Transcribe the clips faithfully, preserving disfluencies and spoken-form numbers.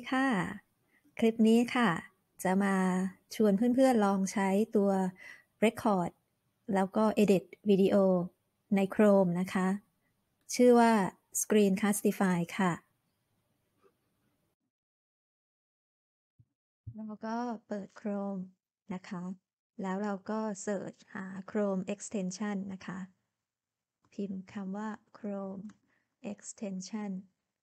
ค่ะ คลิปนี้ค่ะ จะมาชวนเพื่อนๆลองใช้ตัว Record แล้วก็ Edit วิดีโอใน Chrome นะคะ ชื่อว่า Screencastify ค่ะ เราก็เปิด Chrome นะคะ แล้วเราก็เสิร์ชหา Chrome Extension นะคะ พิมพ์คำว่า Chrome Extension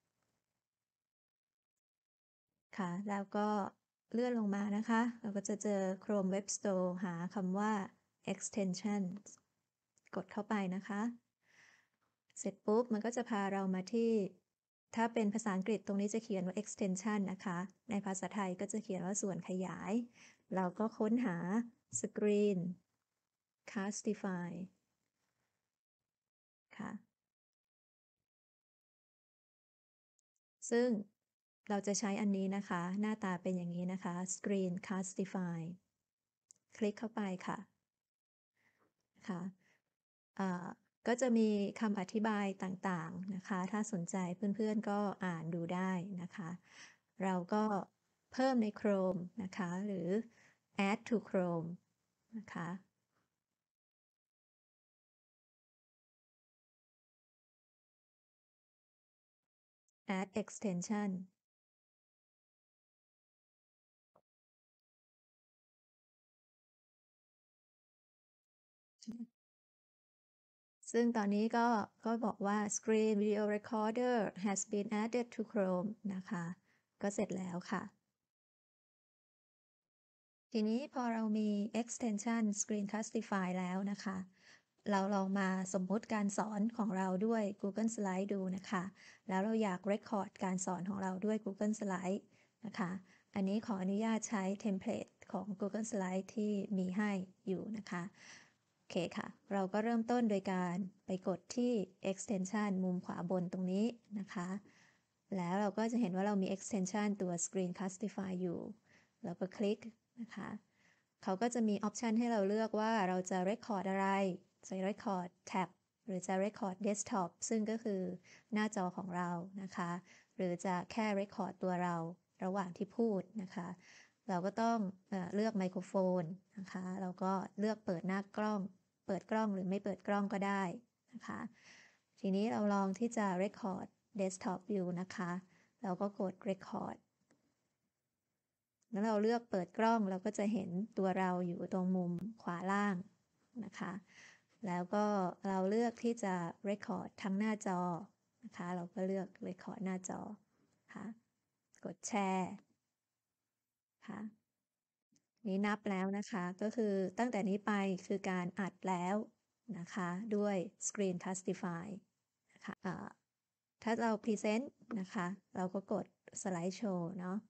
ค่ะ แล้วก็เลื่อนลงมานะคะ เราก็จะเจอ Chrome Web Store หาคำว่า Extensions กดเข้าไปนะคะ เสร็จปุ๊บ มันก็จะพาเรามาที่ ถ้าเป็นภาษาอังกฤษตรงนี้จะเขียนว่า extension นะคะ ในภาษาไทยก็จะเขียนว่าส่วนขยาย เราก็ค้นหา Screencastify ค่ะ ซึ่งเราจะใช้อันนี้นะคะ หน้าตาเป็นอย่างนี้นะคะ Screencastify คลิกเข้าไปค่ะค่ะก็จะมีคำอธิบายต่างๆนะคะ ถ้าสนใจเพื่อนๆก็อ่านดูได้นะคะ เราก็เพิ่มใน Chrome นะคะ หรือ add to Chrome นะคะ add extension ซึ่งตอนนี้ก็ก็บอกว่า Screen Video Recorder has been added to Chrome นะคะ ก็เสร็จแล้วค่ะ ทีนี้พอเรามี extension Screencastify แล้วนะคะ เราลองมาสมมุติการสอนของเราด้วย Google Slide ดูนะคะ แล้วเราอยาก record การสอนของเราด้วย Google Slide นะคะ อันนี้ขออนุญาตใช้เทมเพลตของ Google Slide ที่มีให้อยู่นะคะ โอเคค่ะ เราก็เริ่มต้นโดยการไปกดที่ extension มุมขวาบนตรงนี้นะคะ แล้วเราก็จะเห็นว่าเรามี extension ตัว Screencastify อยู่เราก็คลิกนะคะ เขาก็จะมีออปชันให้เราเลือกว่าเราจะ record อะไรจะ record tab หรือจะ record desktop ซึ่งก็คือหน้าจอของเรานะคะ หรือจะแค่ record ตัวเราระหว่างที่พูดนะคะ เราก็ต้องเอ่อเลือกไมโครโฟนนะคะเราก็เลือกเปิดหน้ากล้อง เปิดกล้องหรือไม่เปิดกล้องก็ได้นะคะ ทีนี้เราลองที่จะ record desktop view นะคะ เราก็กด record แล้วเราเลือกเปิดกล้องเราก็จะเห็นตัวเราอยู่ตรงมุมขวาล่างนะคะ แล้วก็เราเลือกที่จะ record ทั้งหน้าจอนะคะ เราก็เลือก record หน้าจอค่ะกดแชร์ค่ะนี้นับแล้วนะคะ ก็คือตั้งแต่นี้ไปคือการอัดแล้วนะคะด้วย Screencastify นะคะถ้าเราพรีเซนต์นะคะเราก็กดสไลด์โชว์เนาะ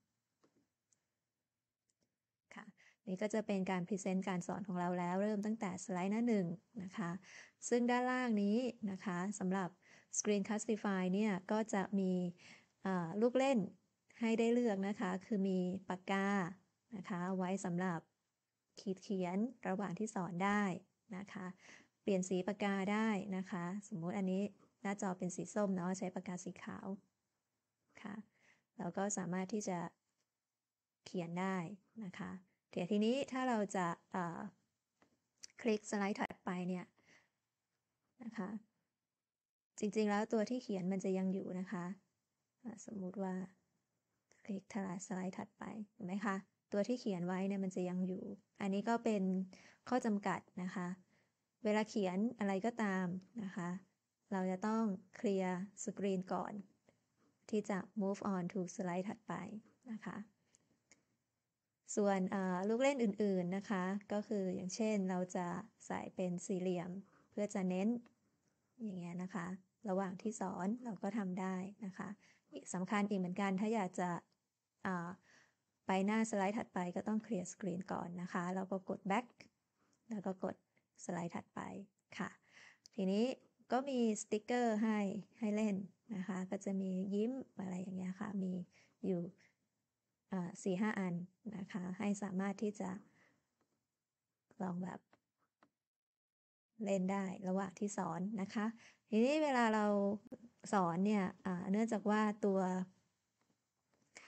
ค่ะนี่ก็จะเป็นการพรีเซนต์การสอนของเราแล้วเริ่มตั้งแต่สไลด์หน้าหนึ่งนะคะซึ่งด้านล่างนี้นะคะสำหรับ Screencastify เนี่ยก็จะมีลูกเล่นให้ได้เลือกนะคะคือมีปากกานะคะไว้สำหรับขีดเขียนระหว่างที่สอนได้นะคะเปลี่ยนสีปากกาได้นะคะสมมุติอันนี้หน้าจอเป็นสีส้มเนาะใช้ปากกาสีขาวค่ะเราก็สามารถที่จะเขียนได้นะคะเดี๋ยวทีนี้ถ้าเราจะคลิกสไลด์ถัดไปเนี่ยนะคะจริงๆแล้วตัวที่เขียนมันจะยังอยู่นะคะสมมุติว่าคลิกทลายสไลด์ถัดไปเห็นไหมคะตัวที่เขียนไว้เนี่ยมันจะยังอยู่อันนี้ก็เป็นข้อจำกัดนะคะเวลาเขียนอะไรก็ตามนะคะเราจะต้องเคลียร์สกรีนก่อนที่จะ move on to สไลด์ถัดไปนะคะส่วนลูกเล่นอื่นๆนะคะก็คืออย่างเช่นเราจะใส่เป็นสี่เหลี่ยมเพื่อจะเน้นอย่างเงี้ยนะคะระหว่างที่สอนเราก็ทำได้นะคะสำคัญอีกเหมือนกันถ้าอยากจะไปหน้าสไลด์ถัดไปก็ต้องเคลียร์สกรีนก่อนนะคะแล้วก็กด back แล้วก็กดสไลด์ถัดไปค่ะทีนี้ก็มีสติ๊กเกอร์ให้ให้เล่นนะคะก็จะมียิ้มอะไรอย่างเงี้ยค่ะมีอยู่สี่ห้าอันนะคะให้สามารถที่จะลองแบบเล่นได้ระหว่างที่สอนนะคะทีนี้เวลาเราสอนเนี่ยเนื่องจากว่าตัว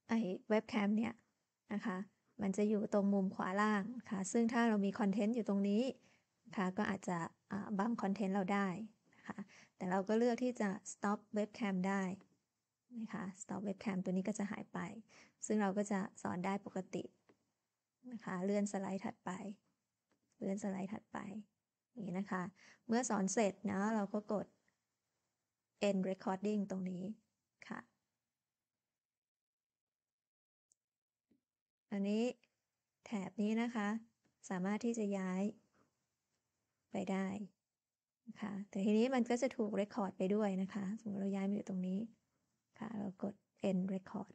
ไอ้เว็บแคมเนี่ยนะคะมันจะอยู่ตรงมุมขวาล่างค่ะซึ่งถ้าเรามีคอนเทนต์อยู่ตรงนี้นะคะก็อาจจะบังคอนเทนต์เราได้นะคะแต่เราก็เลือกที่จะ stop webcam ได้นะคะ stop webcam ตัวนี้ก็จะหายไปซึ่งเราก็จะสอนได้ปกตินะคะเลื่อนสไลด์ถัดไปเลื่อนสไลด์ถัดไปอย่างนี้นะคะเมื่อสอนเสร็จนะเราก็กด end recording ตรงนี้ค่ะอันนี้แถบนี้นะคะสามารถที่จะย้ายไปได้นะคะแต่ทีนี้มันก็จะถูก record ไปด้วยนะคะสมมติเราย้ายมาอยู่ตรงนี้ค่ะเรากด end record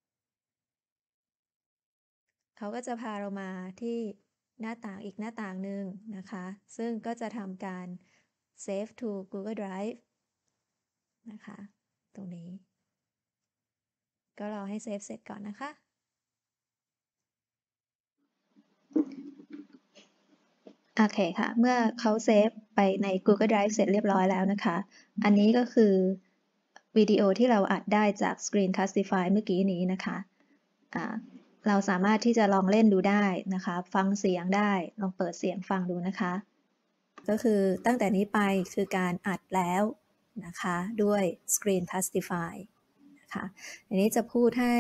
เขาก็จะพาเรามาที่หน้าต่างอีกหน้าต่างหนึ่งนะคะซึ่งก็จะทำการ save to Google Drive นะคะตรงนี้ก็รอให้เซฟเสร็จก่อนนะคะโอเคค่ะเมื่อเขาเซฟไปใน Google Drive เสร็จเรียบร้อยแล้วนะคะอันนี้ก็คือวิดีโอที่เราอัดได้จาก Screencastify เมื่อกี้นี้นะคะะเราสามารถที่จะลองเล่นดูได้นะคะฟังเสียงได้ลองเปิดเสียงฟังดูนะคะก็คือตั้งแต่นี้ไปคือการอัดแล้วนะคะด้วย Screencastify นะคะอันนี้จะพูดให้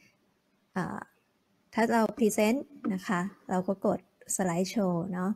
ถ้าเราพรีเซนต์นะคะเราก็กดสไลด์โชว์เนาะ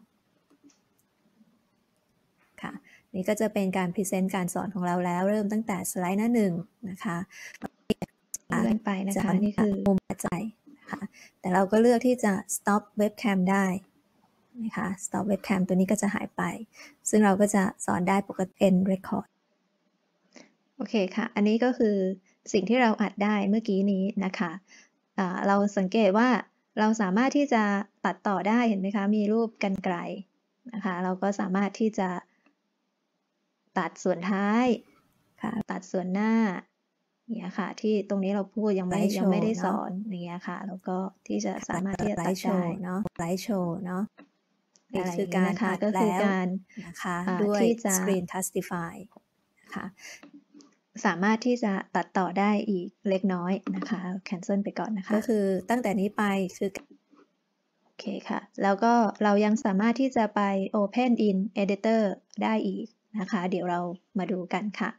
ค่ะนี่ก็จะเป็นการพรีเซนต์การสอนของเราแล้วเริ่มตั้งแต่สไลด์หน้าหนึ่งนะคะเลื่อนไปนะคะนี่คือมุมหัวใจนะคะแต่เราก็เลือกที่จะ stop webcam ได้นะคะ stop webcam ตัวนี้ก็จะหายไปซึ่งเราก็จะสอนได้ปกติ end record โอเคค่ะอันนี้ก็คือสิ่งที่เราอัดได้เมื่อกี้นี้นะคะเราสังเกตว่าเราสามารถที่จะตัดต่อได้เห็นไหมคะมีรูปกรรไกรนะคะเราก็สามารถที่จะตัดส่วนท้ายค่ะตัดส่วนหน้าเนี่ยค่ะที่ตรงนี้เราพูดยังไม่ยังไม่ได้สอนอย่างเงี้ยค่ะแล้วก็ที่จะสามารถที่จะตัดได้เนาะไลฟ์โชว์เนาะนี่คือการอัดแล้วนะคะด้วย Screencastify นะคะสามารถที่จะตัดต่อได้อีกเล็กน้อยนะคะ cancel ไปก่อนนะคะก็คือตั้งแต่นี้ไปคือโอเคค่ะแล้วก็เรายังสามารถที่จะไป Open in Editor ได้อีกนะคะเดี๋ยวเรามาดูกันค่ะ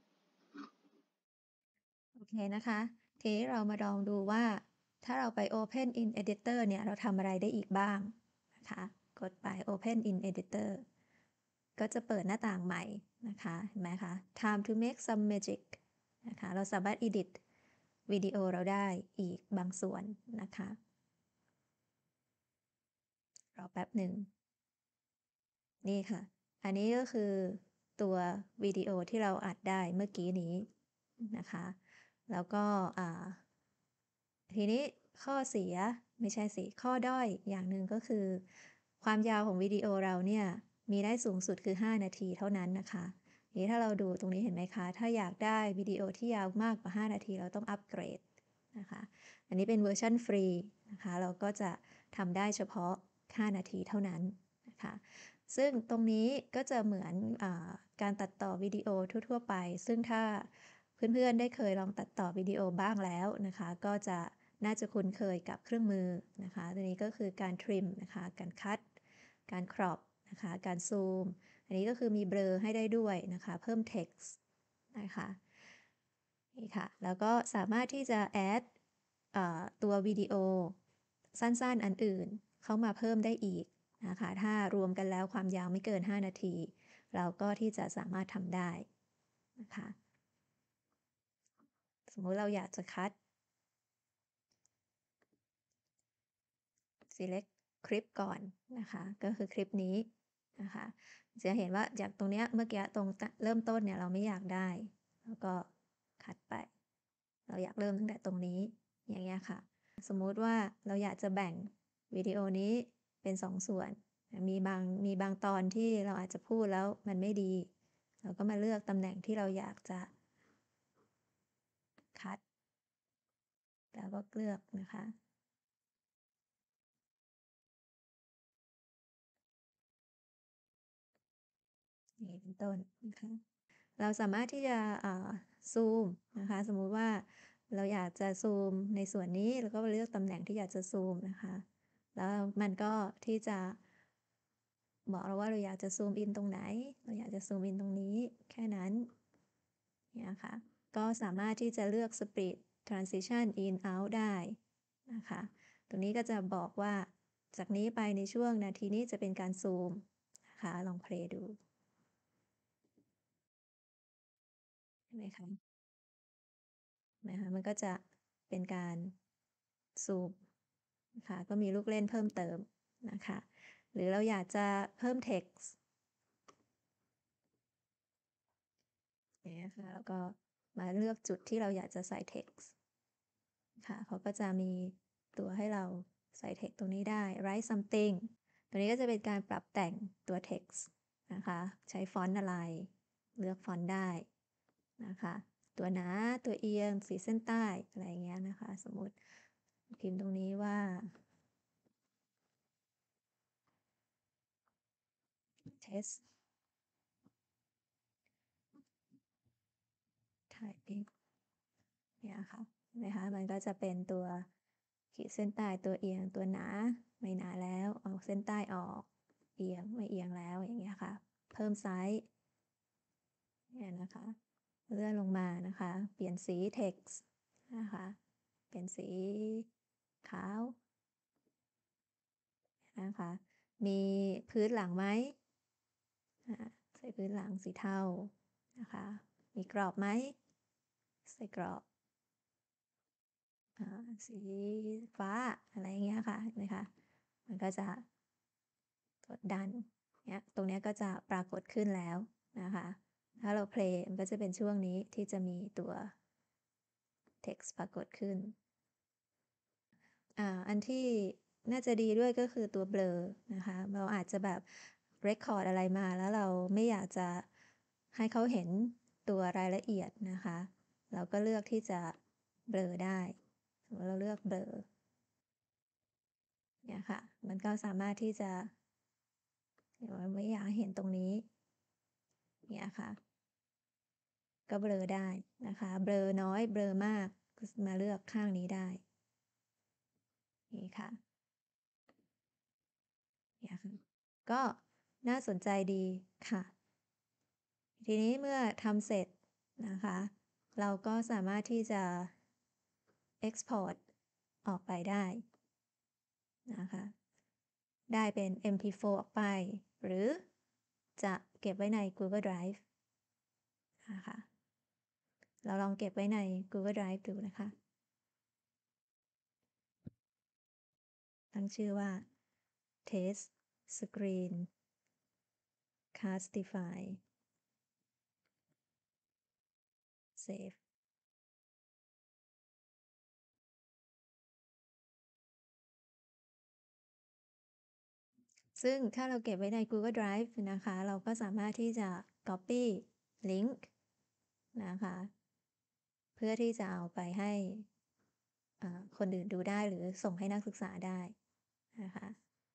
โอเคนะคะทีนี้เรามาลองดูว่าถ้าเราไป Open in Editor เนี่ยเราทำอะไรได้อีกบ้างนะคะกดไป Open in Editor ก็จะเปิดหน้าต่างใหม่นะคะเห็นไหมคะ Time to make some magic นะคะเราสามารถ edit วิดีโอเราได้อีกบางส่วนนะคะรอแป๊บหนึ่งนี่ค่ะอันนี้ก็คือตัววิดีโอที่เราอัดได้เมื่อกี้นี้นะคะแล้วก็ทีนี้ข้อเสียไม่ใช่สิข้อด้อยอย่างหนึ่งก็คือความยาวของวิดีโอเราเนี่ยมีได้สูงสุดคือห้านาทีเท่านั้นนะคะนี้ถ้าเราดูตรงนี้เห็นไหมคะถ้าอยากได้วิดีโอที่ยาวมากกว่าห้านาทีเราต้องอัปเกรดนะคะอันนี้เป็นเวอร์ชันฟรีนะคะเราก็จะทำได้เฉพาะห้านาทีเท่านั้นนะคะซึ่งตรงนี้ก็จะเหมือนอการตัดต่อวิดีโอทั่วๆไปซึ่งถ้าเพื่อนๆได้เคยลองตัดต่อวิดีโอบ้างแล้วนะคะก็จะน่าจะคุ้นเคยกับเครื่องมือนะคะตัวนี้ก็คือการทริมนะคะการคัดการครอปนะคะการซูมอันนี้ก็คือมีเบลอให้ได้ด้วยนะคะเพิ่ม text นะคะนี่ค่ะแล้วก็สามารถที่จะแอดตัววิดีโอสั้นๆอันอื่นเข้ามาเพิ่มได้อีกนะคะถ้ารวมกันแล้วความยาวไม่เกินห้านาทีเราก็ที่จะสามารถทำได้นะคะสมมุติเราอยากจะคัด select คลิปก่อนนะคะก็คือคลิปนี้นะคะจะเห็นว่าจากตรงเนี้ยเมื่อกี้ตรงเริ่มต้นเนี่ยเราไม่อยากได้แล้วก็คัดไปเราอยากเริ่มตั้งแต่ตรงนี้อย่างเงี้ยค่ะสมมุติว่าเราอยากจะแบ่งวิดีโอนี้เป็นสองส่วนมีบางมีบางตอนที่เราอาจจะพูดแล้วมันไม่ดีเราก็มาเลือกตำแหน่งที่เราอยากจะคัดแล้วก็เลือกนะคะนี่เป็นต้นนะคะเราสามารถที่จะซูมนะคะสมมุติว่าเราอยากจะซูมในส่วนนี้แล้วก็เลือกตำแหน่งที่อยากจะซูมนะคะแล้วมันก็ที่จะบอกเราว่าเราอยากจะซูมอินตรงไหนเราอยากจะซูมอินตรงนี้แค่นั้นเนี่ยค่ะก็สามารถที่จะเลือก Split Transition In Out ได้นะคะตรงนี้ก็จะบอกว่าจากนี้ไปในช่วงนาทีนี้จะเป็นการซูมนะคะลองเพลย์ดูเห็นไหมคะนะคะมันก็จะเป็นการซูมนะคะก็มีลูกเล่นเพิ่มเติมนะคะหรือเราอยากจะเพิ่ม text เนี่ยค่ะแล้วก็มาเลือกจุดที่เราอยากจะใส่ text ค่ะเขาก็จะมีตัวให้เราใส่ text ตรงนี้ได้ write something ตัวนี้ก็จะเป็นการปรับแต่งตัว text นะคะใช้ฟอนต์อะไรเลือกฟอนต์ได้นะคะตัวหนาตัวเอียงสีเส้นใต้อะไรอย่างเงี้ยนะคะสมมติพิมพ์ตรงนี้ว่า test typing เนี่ยค่ะนะคะมันก็จะเป็นตัวขีดเส้นใต้ตัวเอียงตัวหนาไม่หนาแล้วเอาเส้นใต้ออกเอียงไม่เอียงแล้วอย่างเงี้ยค่ะเพิ่มไซส์เนี่ยนะคะเลื่อนลงมานะคะเปลี่ยนสี text นะคะเปลี่ยนสีขาวนะคะมีพื้นหลังไหมใส่พื้นหลังสีเทานะคะมีกรอบไหมใส่กรอบสีฟ้าอะไรเงี้ยค่ะเห็นไหมคะมันก็จะกดดันเนี่ยตรงนี้ก็จะปรากฏขึ้นแล้วนะคะถ้าเราเพลย์มันก็จะเป็นช่วงนี้ที่จะมีตัว text ปรากฏขึ้นอ่าอันที่น่าจะดีด้วยก็คือตัวเบลอนะคะเราอาจจะแบบ record อะไรมาแล้วเราไม่อยากจะให้เขาเห็นตัวรายละเอียดนะคะเราก็เลือกที่จะเบลอได้สมมติเราเลือกเบลอเนี่ยค่ะมันก็สามารถที่จะเดี๋ยวไม่อยากเห็นตรงนี้เนี่ยค่ะก็เบลอได้นะคะเบลอน้อยเบลอมากก็มาเลือกข้างนี้ได้นี่ค่ะเนี่ยค่ะก็น่าสนใจดีค่ะทีนี้เมื่อทำเสร็จนะคะเราก็สามารถที่จะ export ออกไปได้นะคะได้เป็น เอ็ม พี โฟร์ ออกไปหรือจะเก็บไว้ใน Google Drive นะคะเราลองเก็บไว้ใน Google Drive ดูนะคะตั้งชื่อว่า test screen castify save ซึ่งถ้าเราเก็บไว้ใน Google Drive นะคะเราก็สามารถที่จะ copy link นะคะเพื่อที่จะเอาไปให้คนอื่นดูได้หรือส่งให้นักศึกษาได้นะคะ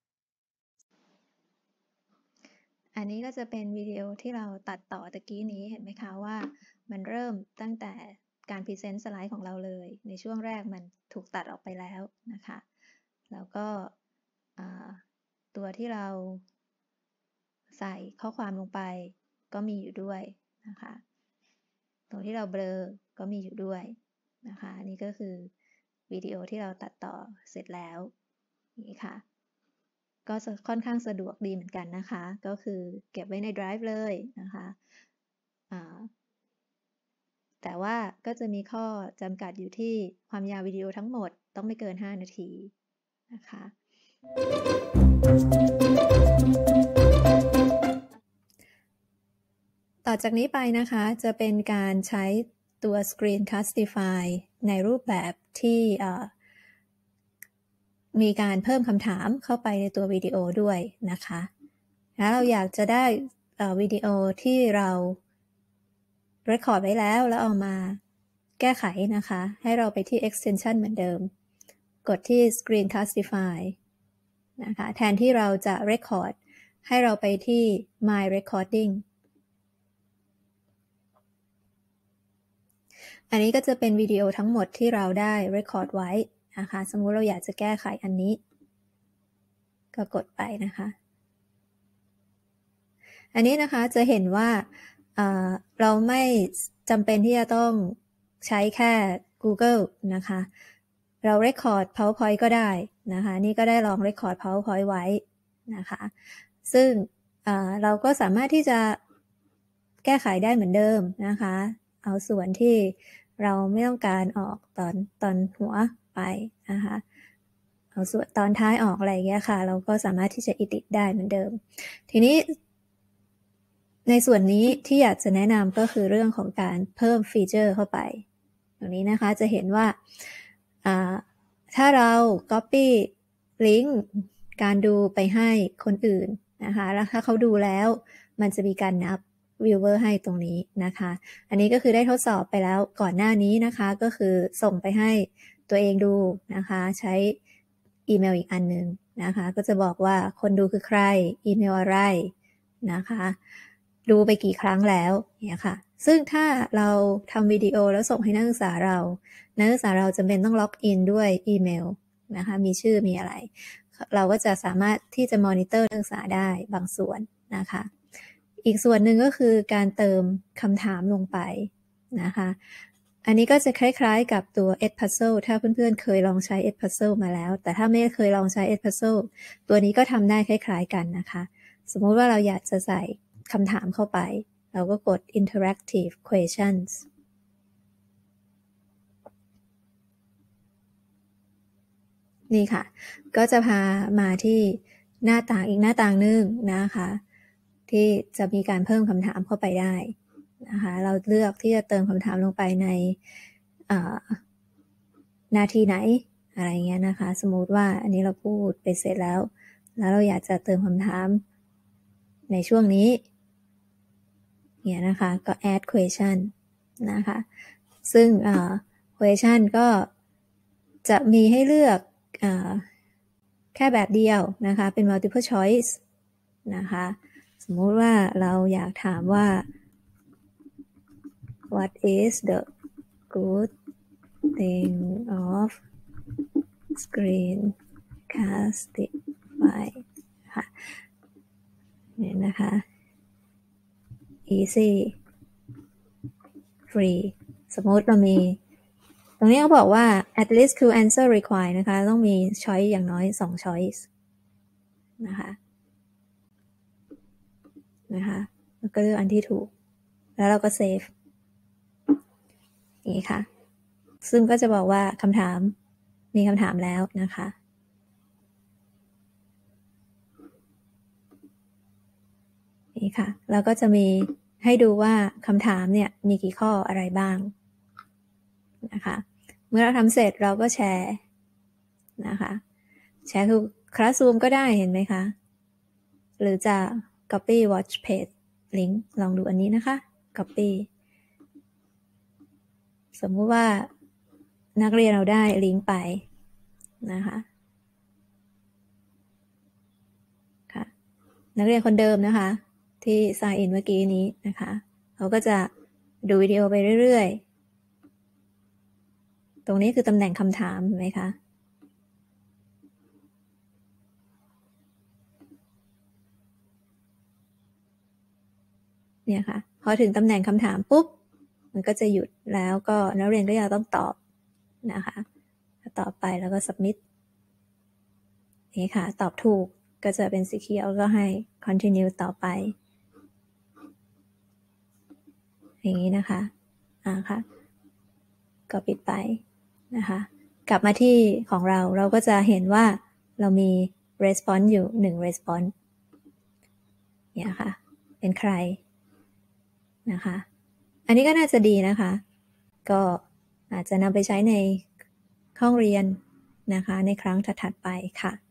อันนี้ก็จะเป็นวิดีโอที่เราตัดต่อตะกี้นี้เห็นไหมคะว่ามันเริ่มตั้งแต่การพรีเซนต์สไลด์ของเราเลยในช่วงแรกมันถูกตัดออกไปแล้วนะคะแล้วก็ตัวที่เราใส่ข้อความลงไปก็มีอยู่ด้วยนะคะตรงที่เราเบลอก็มีอยู่ด้วยนะคะนี่ก็คือวิดีโอที่เราตัดต่อเสร็จแล้วนี่ค่ะก็ค่อนข้างสะดวกดีเหมือนกันนะคะก็คือเก็บไว้ใน Drive เลยนะคะแต่ว่าก็จะมีข้อจำกัดอยู่ที่ความยาววิดีโอทั้งหมดต้องไม่เกินห้านาทีนะคะต่อจากนี้ไปนะคะจะเป็นการใช้ตัว Screencastify ในรูปแบบที่มีการเพิ่มคำถามเข้าไปในตัววิดีโอด้วยนะคะแล้วเราอยากจะได้วิดีโอที่เรา record ไว้แล้วแล้วเอามาแก้ไขนะคะให้เราไปที่ extension เหมือนเดิมกดที่ Screencastify นะคะแทนที่เราจะ record ให้เราไปที่ My Recording อันนี้ก็จะเป็นวิดีโอทั้งหมดที่เราได้ record ไว้นะคะสมมุติเราอยากจะแก้ไขอันนี้ก็กดไปนะคะอันนี้นะคะจะเห็นว่าเอ่อเราไม่จำเป็นที่จะต้องใช้แค่ Google นะคะเรา record PowerPoint ก็ได้นะคะนี่ก็ได้ลอง record PowerPoint ไว้นะคะซึ่งเอ่อเราก็สามารถที่จะแก้ไขได้เหมือนเดิมนะคะเอาส่วนที่เราไม่ต้องการออกตอนตอนหัวไปนะคะเอาส่วนตอนท้ายออกอะไรอย่างเงี้ยค่ะเราก็สามารถที่จะ edit ได้เหมือนเดิมทีนี้ในส่วนนี้ที่อยากจะแนะนำก็คือเรื่องของการเพิ่มฟีเจอร์เข้าไปตรงนี้นะคะจะเห็นว่าถ้าเรา copy ลิงก์การดูไปให้คนอื่นนะคะแล้วถ้าเขาดูแล้วมันจะมีการนับ viewer ให้ตรงนี้นะคะอันนี้ก็คือได้ทดสอบไปแล้วก่อนหน้านี้นะคะก็คือส่งไปให้ตัวเองดูนะคะใช้อีเมลอีกอันนึงนะคะก็จะบอกว่าคนดูคือใครอีเมลอะไรนะคะดูไปกี่ครั้งแล้วเนี่ยค่ะซึ่งถ้าเราทำวิดีโอแล้วส่งให้นักศึกษาเรานักศึกษาเราจำเป็นต้องล็อกอินด้วยอีเมลนะคะมีชื่อมีอะไรเราก็จะสามารถที่จะมอนิเตอร์นักศึกษาได้บางส่วนนะคะอีกส่วนหนึ่งก็คือการเติมคำถามลงไปนะคะอันนี้ก็จะคล้ายๆกับตัว Edpuzzle ถ้าเพื่อนๆเคยลองใช้ Edpuzzle มาแล้วแต่ถ้าไม่เคยลองใช้ Edpuzzle ตัวนี้ก็ทำได้คล้ายๆกันนะคะสมมุติว่าเราอยากจะใส่คำถามเข้าไปเราก็กด interactive questions นี่ค่ะก็จะพามาที่หน้าต่างอีกหน้าต่างนึงนะคะที่จะมีการเพิ่มคำถามเข้าไปได้นะคะเราเลือกที่จะเติมคำถามลงไปในนาทีไหนอะไรเงี้ยนะคะสมมุติว่าอันนี้เราพูดไปเสร็จแล้วแล้วเราอยากจะเติมคำถามในช่วงนี้เนี่ยนะคะก็ add question นะคะซึ่ง question ก็จะมีให้เลือกแค่แบบเดียวนะคะเป็น multiple choice นะคะสมมุติว่าเราอยากถามว่า what is the good thing of Screencastify ค่ะเนี่ยนะคะ easy free สมมติเรามีตรงนี้เขาบอกว่า at least two answer required นะคะต้องมี choice อย่างน้อยสอง choice นะคะนะคะแล้วก็เลือกอันที่ถูกแล้วเราก็ save นี่ค่ะซึ่งก็จะบอกว่าคำถามมีคำถามแล้วนะคะนี่ค่ะแล้วก็จะมีให้ดูว่าคำถามเนี่ยมีกี่ข้ออะไรบ้างนะคะเมื่อเราทำเสร็จเราก็แชร์นะคะแชร์คือ Classroom ก็ได้เห็นไหมคะหรือจะ copy watch page link ลองดูอันนี้นะคะ copy สมมุติว่านักเรียนเราได้ลิงก์ไปนะคะค่ะนักเรียนคนเดิมนะคะที่ sign in เมื่อกี้นี้นะคะเขาก็จะดูวิดีโอไปเรื่อยๆตรงนี้คือตำแหน่งคำถามเห็นไหมคะเนี่ยค่ะพอถึงตำแหน่งคำถามปุ๊บมันก็จะหยุดแล้วก็นักเรียนก็จะต้องตอบนะคะต่อไปแล้วก็ submit นี่ค่ะตอบถูกก็จะเป็นสีเขียวก็ให้ continue ต่อไปอย่างนี้นะคะอ่าค่ะก็ปิดไปนะคะกลับมาที่ของเราเราก็จะเห็นว่าเรามี response อยู่หนึ่ง response เนี่ยค่ะเป็นใครนะคะอันนี้ก็น่าจะดีนะคะก็อาจจะนำไปใช้ในห้องเรียนนะคะในครั้งถัดๆไปค่ะ